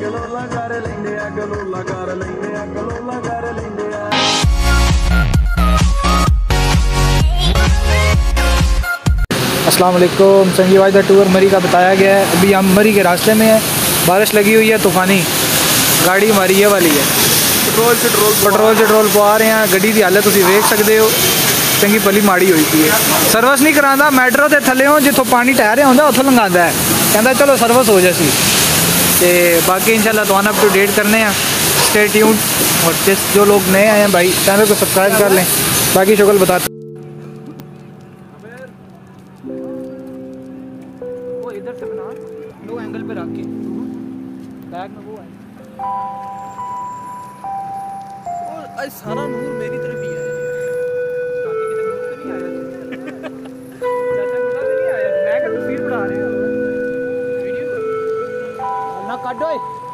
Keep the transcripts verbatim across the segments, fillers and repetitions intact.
अस्सलाम वालेकुम। संगी वाइदा टूर मरी का बताया गया है। अभी हम मरी के रास्ते में हैं, बारिश लगी हुई है तूफ़ानी। गाड़ी हमारी ये वाली है, पेट्रोल पेट्रोल पेट्रोल पेट्रोल पवा रहे हैं। गड्डी की हालत तुम देख सकते हो, चंगी भली माड़ी हुई थी। सर्विस नहीं कराता, मैट्रो के थले हो जितों पानी ठहरिया होंगे उतों लंघाता है, कहता चलो सर्विस हो जासी। तो बाकी इंशाल्लाह तो अप टू डेट करने हैं। Stay tuned. और जिस जो लोग नए आए हैं भाई, चैनल को सब्सक्राइब कर लें। बाकी शक्ल बताते वो इधर से बना लो, एंगल पे रख के बैग में वो है। और सारा नूर मेरी तरफ ही है। बाकी की तरफ तो नहीं आया। चाचा गुड़ा तो नहीं आया। मैं क्या तस्वीर बना रहे हो वीडियो ना काटो।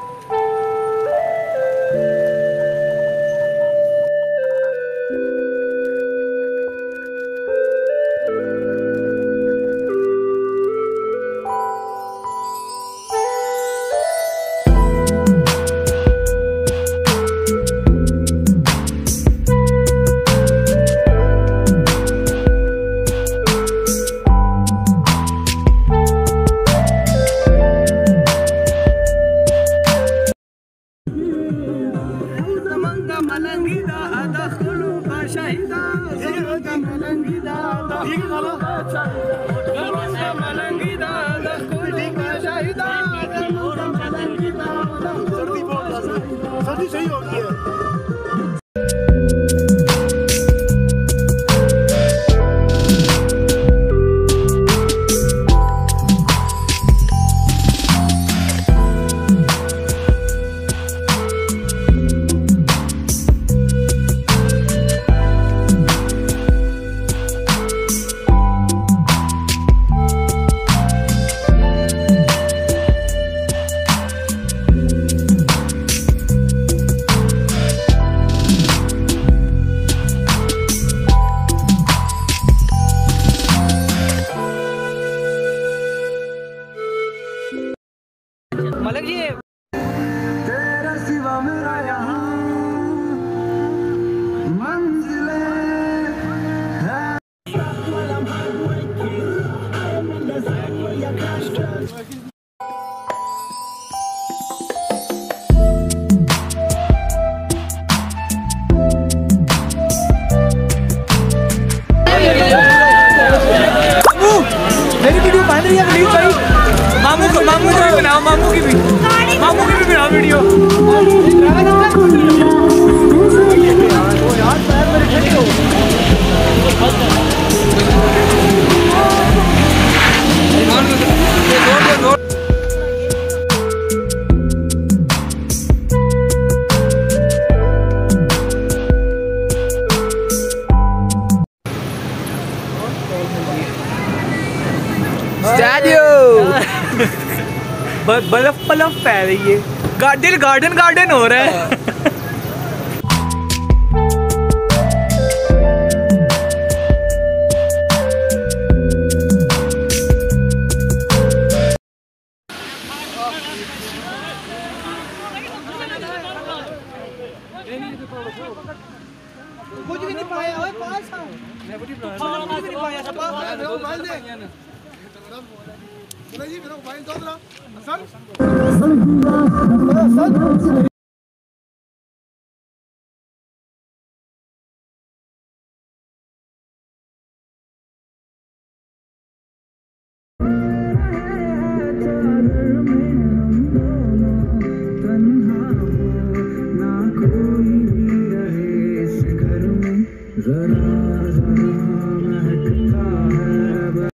सर्दी सही हो गई है। मलक जी तेरा सिवा मेरा यहाँ मंजिले है। मेरी वीडियो बन रही है प्लीज भाई। मामू को मामू को भी बनाओ, मामू की भी मामू की भी बनाओ वीडियो। यार पैर मेरे खड़े हो। बर्फ बर्फ पै रही है, दिल गार्डन गार्डन हो रहा है। कुछ भी नहीं पाया ओए पास आ मैं कुछ भी नहीं पाया सब मोबाइल दे जी मेरा मोबाइल दो जरा सर सर जरा जरा महकता है।